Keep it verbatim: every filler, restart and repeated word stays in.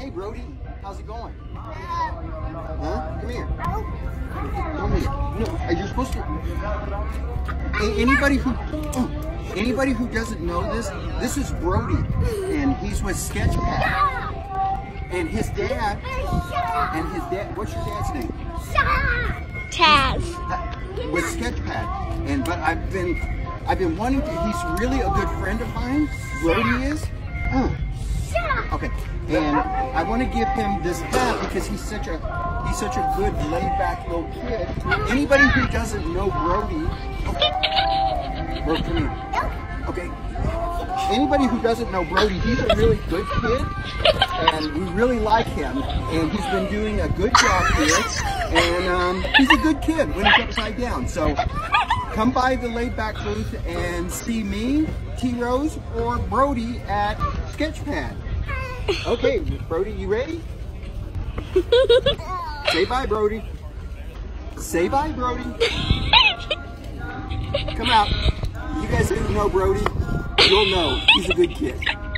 Hey, Brody, how's it going? Huh? Come here. Come here. No, are you supposed to? Hey, anybody who, oh, anybody who doesn't know this, this is Brody, and he's with Sketchpad. And his dad, and his dad, what's your dad's name? Taz. With Sketchpad. And but I've been, I've been wanting to. He's really a good friend of mine. Brody is. Oh. Okay. And I want to give him this hat because he's such a he's such a good laid-back little kid. Anybody who doesn't know Brody, okay. Bro, come here. Okay. Anybody who doesn't know Brody, he's a really good kid, and we really like him. And he's been doing a good job here. And um, he's a good kid when he's upside down. So come by the laid-back booth and see me, T Rose, or Brody at Sketchpad. Okay, Brody, you ready? Say bye, Brody. Say bye, Brody. Come out. You guys didn't know Brody. You'll know. He's a good kid.